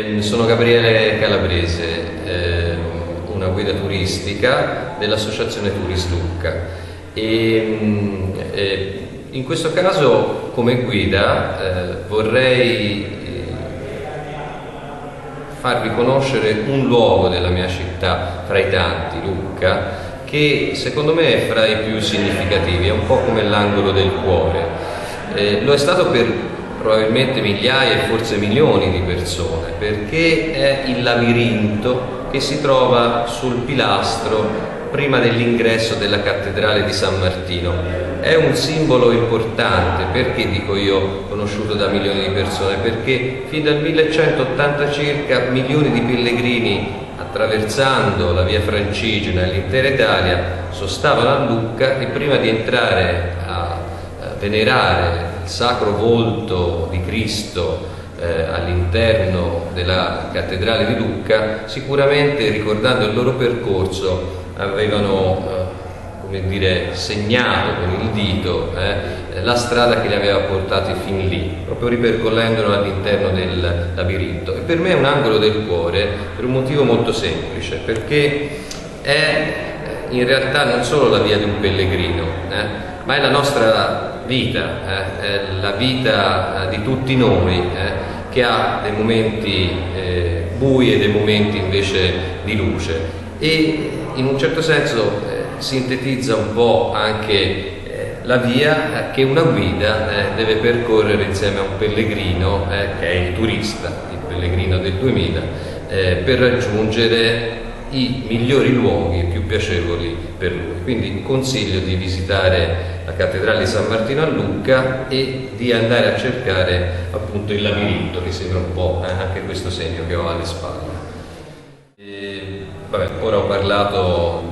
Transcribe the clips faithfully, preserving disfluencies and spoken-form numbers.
Eh, sono Gabriele Calabrese, eh, una guida turistica dell'Associazione Turis Lucca e eh, in questo caso come guida eh, vorrei farvi conoscere un luogo della mia città fra i tanti, Lucca, che secondo me è fra i più significativi, è un po' come l'angolo del cuore. Eh, lo è stato per probabilmente migliaia e forse milioni di persone, perché è il labirinto che si trova sul pilastro prima dell'ingresso della cattedrale di San Martino. È un simbolo importante, perché dico io conosciuto da milioni di persone? Perché fin dal millecentottanta circa milioni di pellegrini, attraversando la via Francigena e l'intera Italia, sostavano a Lucca e prima di entrare a venerare il sacro volto di Cristo eh, all'interno della cattedrale di Lucca, sicuramente ricordando il loro percorso avevano eh, come dire, segnato con il dito eh, la strada che li aveva portati fin lì, proprio ripercorrendolo all'interno del labirinto. E per me è un angolo del cuore per un motivo molto semplice, perché è in realtà non solo la via di un pellegrino, eh, ma è la nostra vita, eh, è la vita di tutti noi, eh, che ha dei momenti eh, bui e dei momenti invece di luce, e in un certo senso eh, sintetizza un po' anche eh, la via che una guida eh, deve percorrere insieme a un pellegrino, eh, che è il turista, il pellegrino del duemila, eh, per raggiungere i migliori luoghi più piacevoli per lui. Quindi consiglio di visitare la cattedrale di San Martino a Lucca e di andare a cercare appunto il labirinto, che sembra un po' eh, anche questo segno che ho alle spalle. E, vabbè, ora ho parlato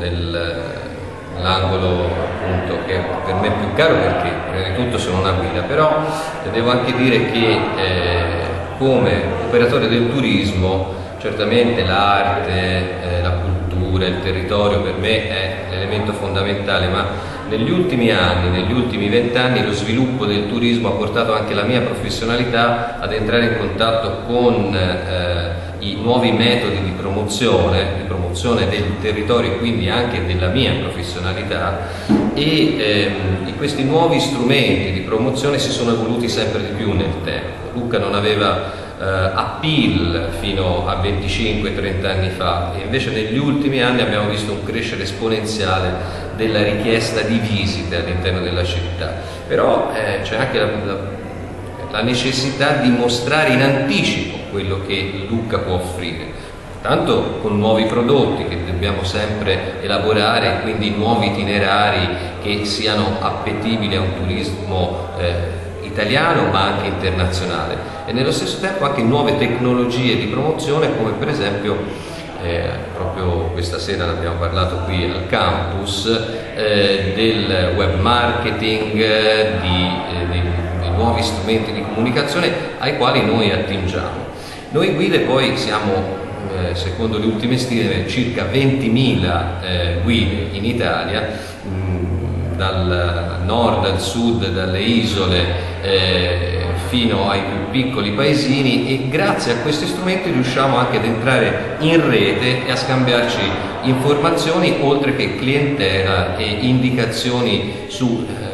dell'angolo appunto che per me è più caro, perché prima di tutto sono una guida, però devo anche dire che eh, come operatore del turismo certamente l'arte, eh, la cultura, il territorio per me è l'elemento fondamentale, ma negli ultimi anni, negli ultimi vent'anni, lo sviluppo del turismo ha portato anche la mia professionalità ad entrare in contatto con eh, i nuovi metodi di promozione, di promozione del territorio e quindi anche della mia professionalità, e ehm, questi nuovi strumenti di promozione si sono evoluti sempre di più nel tempo. Lucca non aveva Uh, appeal fino a venticinque trenta anni fa, e invece negli ultimi anni abbiamo visto un crescere esponenziale della richiesta di visite all'interno della città. Però eh, c'è anche la, la, la necessità di mostrare in anticipo quello che Lucca può offrire, tanto con nuovi prodotti che dobbiamo sempre elaborare, quindi nuovi itinerari che siano appetibili a un turismo eh, italiano ma anche internazionale, e nello stesso tempo anche nuove tecnologie di promozione, come per esempio eh, proprio questa sera ne abbiamo parlato qui al campus, eh, del web marketing, eh, di, eh, di, di nuovi strumenti di comunicazione ai quali noi attingiamo. Noi guide poi siamo, eh, secondo le ultime stime, circa ventimila eh, guide in Italia, mh, dal nord al sud, dalle isole eh, fino ai più piccoli paesini, e grazie a questi strumenti riusciamo anche ad entrare in rete e a scambiarci informazioni, oltre che clientela e indicazioni su eh,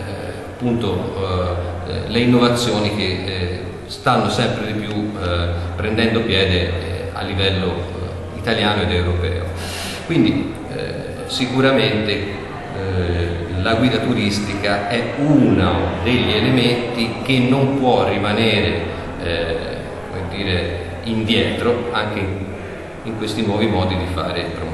appunto eh, le innovazioni che eh, stanno sempre di più eh, prendendo piede eh, a livello eh, italiano ed europeo. Quindi eh, sicuramente eh, la guida turistica è uno degli elementi che non può rimanere eh, come dire, indietro anche in, in questi nuovi modi di fare promozione.